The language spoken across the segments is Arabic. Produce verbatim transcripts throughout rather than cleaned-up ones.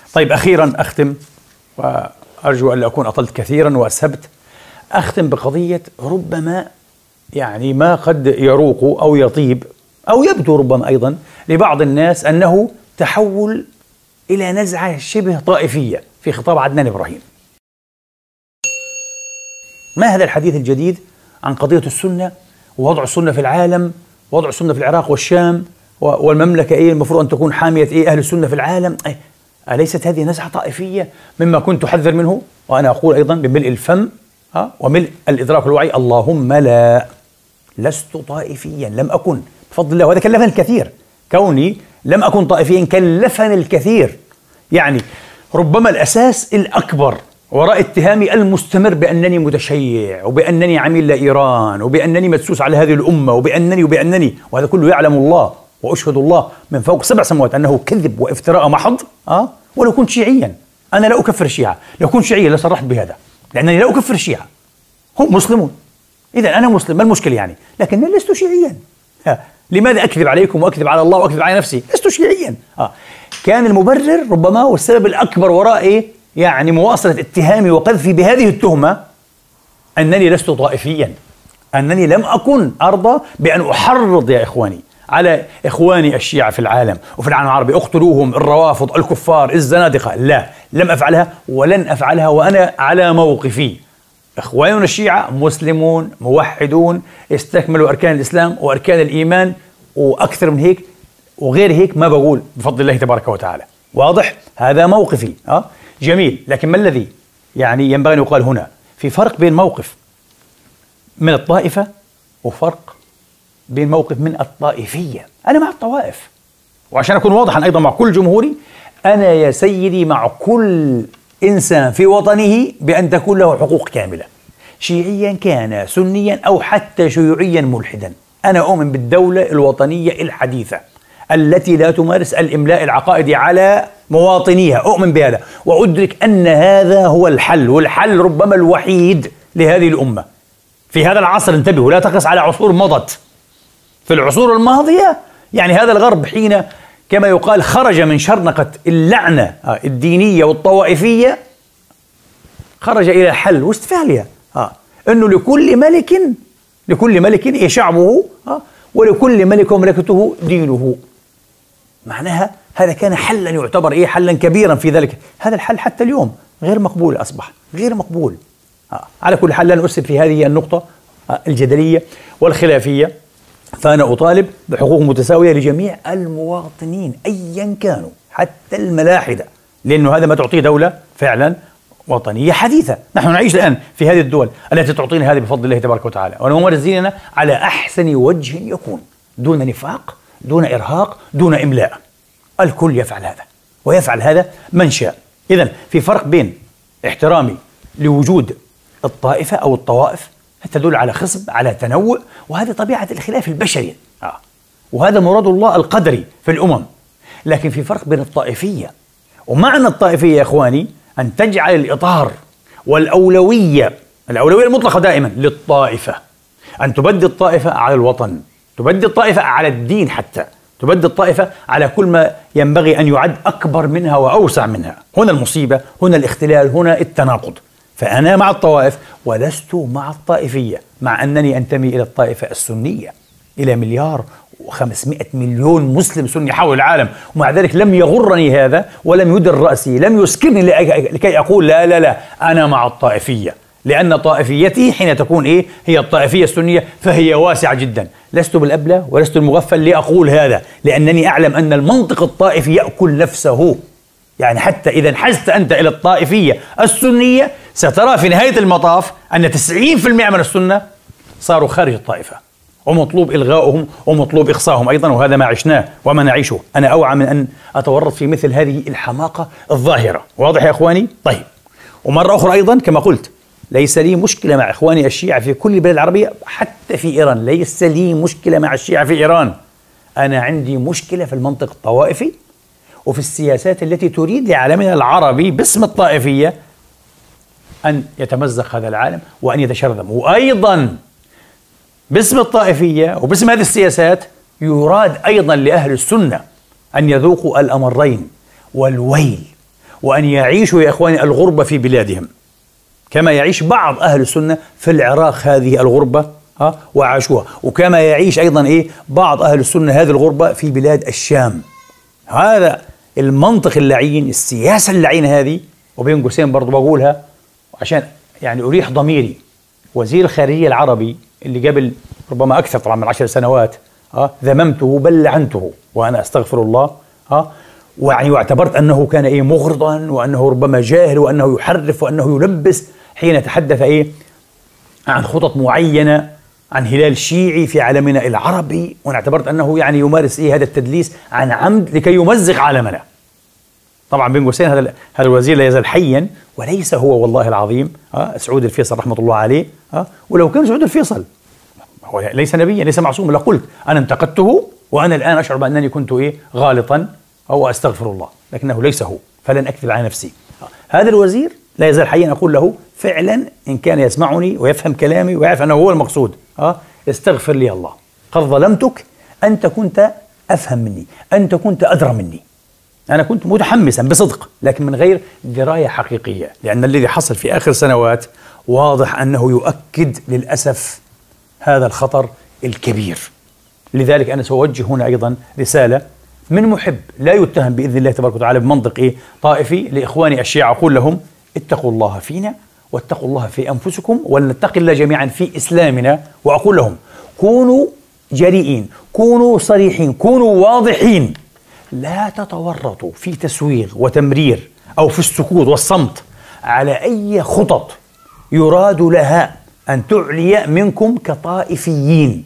طيب أخيرا أختم، وأرجو أن لا أكون أطلت كثيرا وأسهبت. أختم بقضية ربما يعني ما قد يروق أو يطيب أو يبدو ربما أيضا لبعض الناس أنه تحول إلى نزعة شبه طائفية في خطاب عدنان إبراهيم. ما هذا الحديث الجديد عن قضية السنة ووضع السنة في العالم، وضع السنة في العراق والشام والمملكة إيه المفروض أن تكون حامية إيه أهل السنة في العالم؟ إيه أليست هذه نزعة طائفية مما كنت أحذر منه؟ وأنا أقول أيضا بملء الفم ها وملء الإدراك والوعي، اللهم لا، لست طائفيا، لم أكن بفضل الله، وهذا كلفني الكثير. كوني لم أكن طائفيا كلفني الكثير. يعني ربما الأساس الأكبر وراء اتهامي المستمر بأنني متشيع وبأنني عميل لإيران وبأنني مدسوس على هذه الأمة وبأنني وبأنني وهذا كله يعلم الله وأشهد الله من فوق سبع سماوات أنه كذب وافتراء محض. أه؟ ولو كنت شيعيا أنا لا أكفر الشيعة، لو كنت شيعيا لصرحت بهذا، لأنني لا أكفر الشيعة، هم مسلمون، إذا أنا مسلم، ما المشكلة يعني؟ لكنني لست شيعيا. أه. لماذا أكذب عليكم وأكذب على الله وأكذب على نفسي؟ لست شيعيا. أه. كان المبرر ربما والسبب الأكبر وراء إيه؟ يعني مواصلة اتهامي وقذفي بهذه التهمة أنني لست طائفيا، أنني لم أكن أرضى بأن أحرض يا إخواني على إخواني الشيعة في العالم وفي العالم العربي، اقتلوهم، الروافض، الكفار، الزنادقة. لا، لم أفعلها ولن أفعلها، وأنا على موقفي. إخواننا الشيعة مسلمون موحدون استكملوا أركان الإسلام وأركان الإيمان وأكثر من هيك، وغير هيك ما بقول بفضل الله تبارك وتعالى. واضح؟ هذا موقفي. أه؟ جميل. لكن ما الذي يعني ينبغي أن يقال هنا؟ في فرق بين موقف من الطائفة وفرق بين موقف من الطائفية. أنا مع الطوائف، وعشان أكون واضحا أيضا مع كل جمهوري، أنا يا سيدي مع كل إنسان في وطنه بأن تكون له حقوق كاملة، شيعيا كان، سنيا أو حتى شيوعيا ملحدا. أنا أؤمن بالدولة الوطنية الحديثة التي لا تمارس الإملاء العقائدي على مواطنيها، أؤمن بهذا، وأدرك أن هذا هو الحل، والحل ربما الوحيد لهذه الأمة في هذا العصر. انتبهوا، لا تقص على عصور مضت. في العصور الماضية يعني هذا الغرب حين كما يقال خرج من شرنقة اللعنة الدينية والطوائفية، خرج إلى حل واستفالية، آه. أنه لكل ملك لكل ملك شعبه، آه. ولكل ملك وملكته دينه. معناها هذا كان حلا يعتبر إيه حلا كبيرا في ذلك. هذا الحل حتى اليوم غير مقبول، أصبح غير مقبول. آه. على كل حال لن أرسل في هذه النقطة آه الجدلية والخلافية. فأنا أطالب بحقوق متساوية لجميع المواطنين أيا كانوا، حتى الملاحدة، لأنه هذا ما تعطيه دولة فعلا وطنية حديثة. نحن نعيش الآن في هذه الدول التي تعطينا هذه بفضل الله تبارك وتعالى، ونمارس ديننا على أحسن وجه يكون، دون نفاق، دون إرهاق، دون إملاء. الكل يفعل هذا، ويفعل هذا من شاء. إذن في فرق بين احترامي لوجود الطائفة أو الطوائف تدل على خصب، على تنوع، وهذه طبيعة الخلاف البشري، آه. وهذا مراد الله القدري في الأمم. لكن في فرق بين الطائفية، ومعنى الطائفية يا إخواني أن تجعل الإطار والأولوية، الأولوية المطلقة دائما للطائفة، أن تبدي الطائفة على الوطن، تبدي الطائفة على الدين، حتى تبدي الطائفة على كل ما ينبغي أن يعد أكبر منها وأوسع منها. هنا المصيبة، هنا الاختلال، هنا التناقض. فأنا مع الطوائف ولست مع الطائفية، مع أنني أنتمي إلى الطائفة السنية، إلى مليار وخمسمائة مليون مسلم سني حول العالم، ومع ذلك لم يغرني هذا ولم يدر رأسي، لم يسكرني لكي أقول لا لا لا أنا مع الطائفية، لأن طائفيتي حين تكون إيه هي الطائفية السنية فهي واسعة جدا. لست بالأبلة ولست المغفل لأقول هذا، لأنني أعلم أن المنطق الطائفي يأكل نفسه. يعني حتى إذا انحازت أنت إلى الطائفية السنية سترى في نهاية المطاف أن تسعين بالمئة من السنة صاروا خارج الطائفة، ومطلوب إلغاؤهم ومطلوب إخصائهم أيضا، وهذا ما عشناه وما نعيشه. أنا أوعى من أن أتورط في مثل هذه الحماقة الظاهرة. واضح يا إخواني؟ طيب، ومرة أخرى أيضا كما قلت، ليس لي مشكلة مع إخواني الشيعة في كل البلاد العربية، حتى في إيران ليس لي مشكلة مع الشيعة في إيران. أنا عندي مشكلة في المنطق الطوائفي وفي السياسات التي تريد لعالمنا العربي باسم الطائفية أن يتمزق هذا العالم وأن يتشرذم، وأيضا باسم الطائفية وباسم هذه السياسات يراد أيضا لأهل السنة أن يذوقوا الأمرين والويل وأن يعيشوا يا إخواني الغربة في بلادهم كما يعيش بعض أهل السنة في العراق هذه الغربة ها وعاشوها، وكما يعيش أيضا إيه بعض أهل السنة هذه الغربة في بلاد الشام. هذا المنطق اللعين، السياسة اللعينة هذه. وبين قوسين برضو بقولها عشان يعني أريح ضميري، وزير الخارجية العربي اللي قبل ربما أكثر طبعا من عشر سنوات ها ذممته بل لعنته وأنا أستغفر الله ها ويعني واعتبرت أنه كان إيه مغرضا، وأنه ربما جاهل، وأنه يحرف، وأنه يلبس حين تحدث إيه عن خطط معينة عن هلال شيعي في عالمنا العربي، وأنا اعتبرت أنه يعني يمارس إيه هذا التدليس عن عمد لكي يمزق عالمنا. طبعا بين قوسين هذا هذا الوزير لا يزال حيا، وليس هو والله العظيم ها سعود الفيصل رحمة الله عليه ها ولو كان سعود الفيصل هو ليس نبيا ليس معصوما لقلت أنا انتقدته وأنا الآن أشعر بأنني كنت إيه غالطا أو أستغفر الله، لكنه ليس هو، فلن أكذب على نفسي. هذا الوزير لا يزال حيا، أقول له فعلا إن كان يسمعني ويفهم كلامي ويعرف أنه هو المقصود أه استغفر لي الله، قد ظلمتك، أنت كنت أفهم مني، أنت كنت أدرى مني، أنا كنت متحمسا بصدق لكن من غير دراية حقيقية، لأن الذي حصل في آخر سنوات واضح أنه يؤكد للأسف هذا الخطر الكبير. لذلك أنا سأوجه هنا أيضا رسالة من محب لا يتهم بإذن الله تبارك وتعالى بمنطق إيه طائفي لإخواني الشيعة، أقول لهم اتقوا الله فينا واتقوا الله في أنفسكم ولنتقي الله جميعا في إسلامنا، وأقول لهم كونوا جريئين، كونوا صريحين، كونوا واضحين، لا تتورطوا في تسويغ وتمرير أو في السكوت والصمت على أي خطط يراد لها أن تعلي منكم كطائفيين،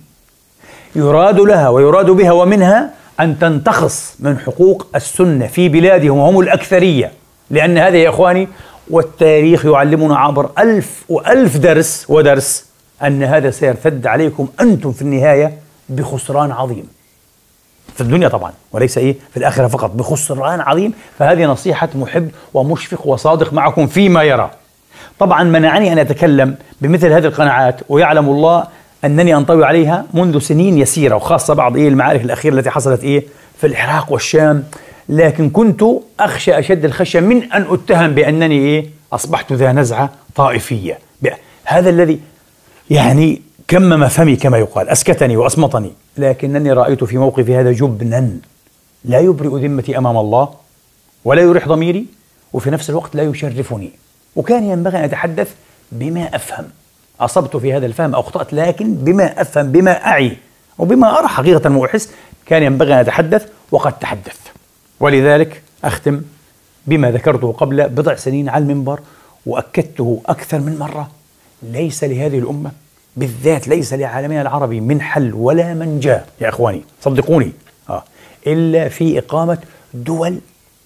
يراد لها ويراد بها ومنها أن تنتخص من حقوق السنة في بلادهم وهم الأكثرية، لأن هذا يا إخواني والتاريخ يعلمنا عبر ألف وألف درس ودرس أن هذا سيرتد عليكم أنتم في النهاية بخسران عظيم في الدنيا طبعا وليس إيه في الآخرة فقط، بخسران عظيم. فهذه نصيحة محب ومشفق وصادق معكم فيما يرى. طبعا منعني أن أتكلم بمثل هذه القناعات ويعلم الله أنني أنطوي عليها منذ سنين يسيرة، وخاصة بعض إيه المعارك الأخيرة التي حصلت إيه في العراق والشام، لكن كنت أخشى أشد الخشية من أن أتهم بأنني إيه أصبحت ذا نزعة طائفية. هذا الذي يعني كمم فمي كما يقال، أسكتني وأصمتني، لكنني رأيت في موقفي هذا جبنا لا يبرئ ذمتي أمام الله ولا يريح ضميري وفي نفس الوقت لا يشرفني، وكان ينبغي أن أتحدث بما أفهم. أصبت في هذا الفهم أو أخطأت، لكن بما أفهم بما أعي وبما أرى حقيقة وأحس كان ينبغي أن أتحدث وقد تحدثت. ولذلك أختم بما ذكرته قبل بضع سنين على المنبر وأكدته أكثر من مرة، ليس لهذه الأمة بالذات، ليس لعالمنا العربي من حل ولا منجا يا إخواني صدقوني آه إلا في إقامة دول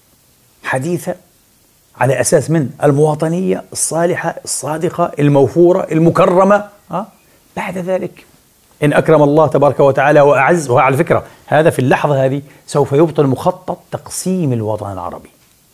حديثة على أساس من المواطنية الصالحة الصادقة الموفورة المكرمة. آه بعد ذلك إن أكرم الله تبارك وتعالى وأعز، وعلى فكرة هذا في اللحظة هذه سوف يبطل مخطط تقسيم الوطن العربي،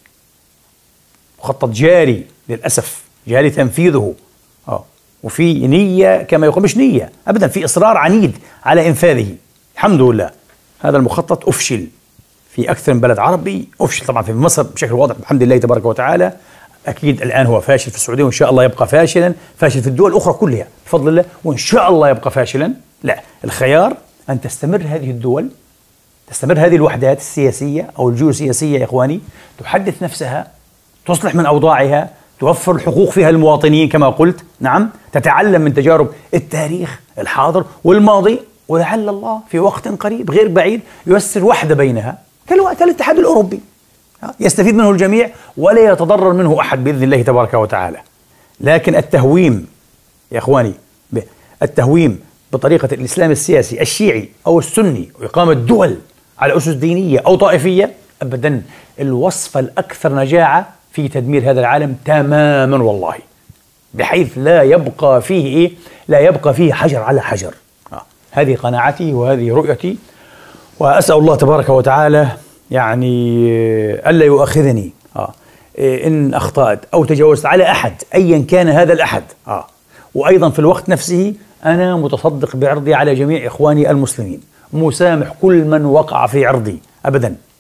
مخطط جاري للأسف، جاري تنفيذه آه وفي نية كما يقول، مش نية أبدا، في إصرار عنيد على إنفاذه. الحمد لله هذا المخطط أفشل في أكثر من بلد عربي، أفشل طبعا في مصر بشكل واضح الحمد لله تبارك وتعالى، أكيد الآن هو فاشل في السعودية وإن شاء الله يبقى فاشلا، فاشل في الدول الأخرى كلها بفضل الله وإن شاء الله يبقى فاشلا. لا، الخيار أن تستمر هذه الدول، تستمر هذه الوحدات السياسية أو الجيوسياسية يا إخواني، تحدث نفسها، تصلح من أوضاعها، توفر الحقوق فيها المواطنين كما قلت، نعم، تتعلم من تجارب التاريخ الحاضر والماضي، ولعل الله في وقت قريب غير بعيد ييسر وحدة بينها كالوقت الاتحاد الأوروبي، يستفيد منه الجميع ولا يتضرر منه أحد بإذن الله تبارك وتعالى. لكن التهويم يا إخواني، التهويم بطريقة الإسلام السياسي الشيعي أو السني وإقامة دول على أسس دينية أو طائفية، أبدا الوصفة الأكثر نجاعة في تدمير هذا العالم تماما والله، بحيث لا يبقى فيه إيه؟ لا يبقى فيه حجر على حجر. آه. هذه قناعتي وهذه رؤيتي، وأسأل الله تبارك وتعالى يعني ألا يؤاخذني آه. إن أخطأت أو تجاوزت على أحد أيا كان هذا الأحد. آه. وأيضا في الوقت نفسه أنا متصدق بعرضي على جميع إخواني المسلمين، مسامح كل من وقع في عرضي أبدا،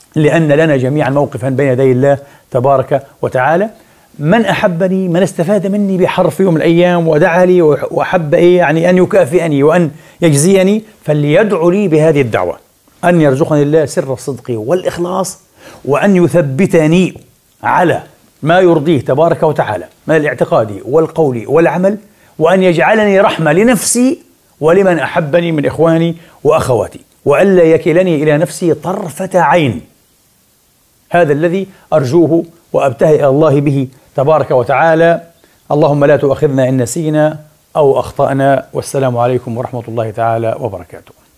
لأن لنا جميعا موقفا بين يدي الله تبارك وتعالى. من أحبني، من استفاد مني بحرف يوم من الأيام ودعا لي وأحب إيه يعني أن يكافئني وأن يجزيني، فليدعو لي بهذه الدعوة، أن يرزقني الله سر الصدق والإخلاص، وأن يثبتني على ما يرضيه تبارك وتعالى من الاعتقاد والقول والعمل، وأن يجعلني رحمة لنفسي ولمن أحبني من إخواني وأخواتي، وألا يكلني إلى نفسي طرفة عين. هذا الذي أرجوه وأبتهل إلى الله به تبارك وتعالى. اللهم لا تؤاخذنا إن نسينا أو أخطأنا، والسلام عليكم ورحمة الله تعالى وبركاته.